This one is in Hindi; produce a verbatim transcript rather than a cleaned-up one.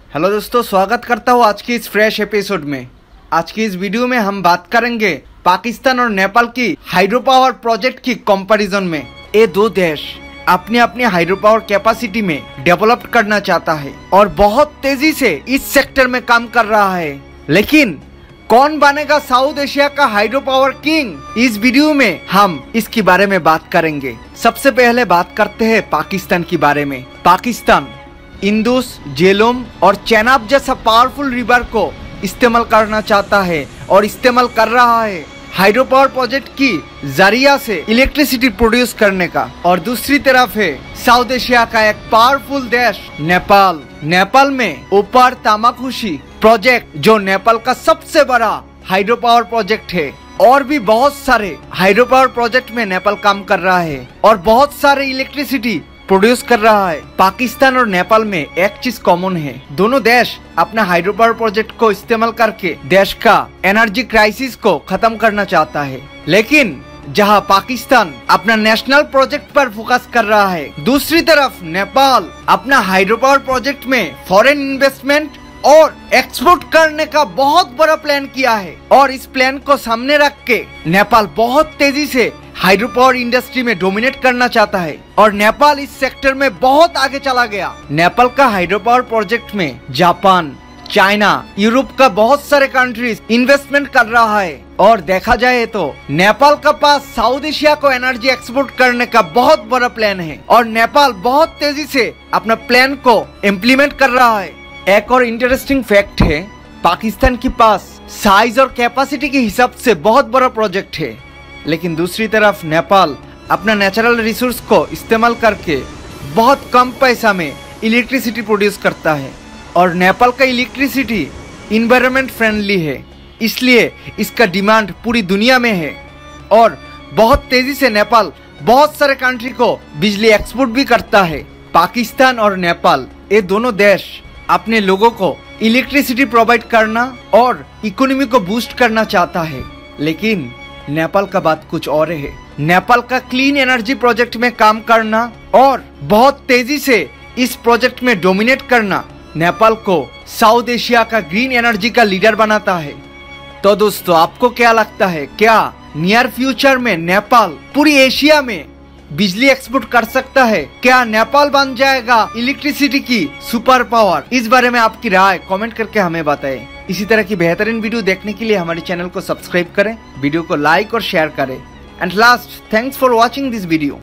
हेलो दोस्तों, स्वागत करता हूँ आज की इस फ्रेश एपिसोड में। आज की इस वीडियो में हम बात करेंगे पाकिस्तान और नेपाल की हाइड्रो पावर प्रोजेक्ट की कंपैरिजन में। ये दो देश अपने अपने हाइड्रो पावर कैपेसिटी में डेवलप करना चाहता है और बहुत तेजी से इस सेक्टर में काम कर रहा है। लेकिन कौन बनेगा साउथ एशिया का हाइड्रो पावर किंग, इस वीडियो में हम इसके बारे में बात करेंगे। सबसे पहले बात करते हैं पाकिस्तान के बारे में। पाकिस्तान इंदुस, झेलम और चेनाब जैसा पावरफुल रिवर को इस्तेमाल करना चाहता है और इस्तेमाल कर रहा है हाइड्रो पावर प्रोजेक्ट की जरिया से इलेक्ट्रिसिटी प्रोड्यूस करने का। और दूसरी तरफ है साउथ एशिया का एक पावरफुल देश नेपाल। नेपाल में ऊपर तामाकुशी प्रोजेक्ट जो नेपाल का सबसे बड़ा हाइड्रो पावर प्रोजेक्ट है, और भी बहुत सारे हाइड्रो पावर प्रोजेक्ट में नेपाल काम कर रहा है और बहुत सारे इलेक्ट्रिसिटी प्रोड्यूस कर रहा है। पाकिस्तान और नेपाल में एक चीज कॉमन है, दोनों देश अपना हाइड्रो पावर प्रोजेक्ट को इस्तेमाल करके देश का एनर्जी क्राइसिस को खत्म करना चाहता है। लेकिन जहां पाकिस्तान अपना नेशनल प्रोजेक्ट पर फोकस कर रहा है, दूसरी तरफ नेपाल अपना हाइड्रो पावर प्रोजेक्ट में फॉरेन इन्वेस्टमेंट और एक्सपोर्ट करने का बहुत बड़ा प्लान किया है। और इस प्लान को सामने रख के नेपाल बहुत तेजी से हाइड्रो पावर इंडस्ट्री में डोमिनेट करना चाहता है और नेपाल इस सेक्टर में बहुत आगे चला गया। नेपाल का हाइड्रो पावर प्रोजेक्ट में जापान, चाइना, यूरोप का बहुत सारे कंट्रीज इन्वेस्टमेंट कर रहा है। और देखा जाए तो नेपाल का पास साउथ एशिया को एनर्जी एक्सपोर्ट करने का बहुत बड़ा प्लान है और नेपाल बहुत तेजी से अपना प्लान को इम्प्लीमेंट कर रहा है। एक और इंटरेस्टिंग फैक्ट है, पाकिस्तान के पास साइज और कैपेसिटी के हिसाब से बहुत बड़ा प्रोजेक्ट है, लेकिन दूसरी तरफ नेपाल अपना नेचुरल रिसोर्स को इस्तेमाल करके बहुत कम पैसा में इलेक्ट्रिसिटी प्रोड्यूस करता है। और नेपाल का इलेक्ट्रिसिटी इन्वायरमेंट फ्रेंडली है, इसलिए इसका डिमांड पूरी दुनिया में है। और बहुत तेजी से नेपाल बहुत सारे कंट्री को बिजली एक्सपोर्ट भी करता है। पाकिस्तान और नेपाल ये दोनों देश अपने लोगों को इलेक्ट्रिसिटी प्रोवाइड करना और इकोनॉमी को बूस्ट करना चाहता है। लेकिन नेपाल का बात कुछ और है। नेपाल का क्लीन एनर्जी प्रोजेक्ट में काम करना और बहुत तेजी से इस प्रोजेक्ट में डोमिनेट करना नेपाल को साउथ एशिया का ग्रीन एनर्जी का लीडर बनाता है। तो दोस्तों, आपको क्या लगता है, क्या नियर फ्यूचर में नेपाल पूरी एशिया में बिजली एक्सपोर्ट कर सकता है? क्या नेपाल बन जाएगा इलेक्ट्रिसिटी की सुपर पावर? इस बारे में आपकी राय कमेंट करके हमें बताएं। इसी तरह की बेहतरीन वीडियो देखने के लिए हमारे चैनल को सब्सक्राइब करें, वीडियो को लाइक और शेयर करें। And last, thanks for watching this video.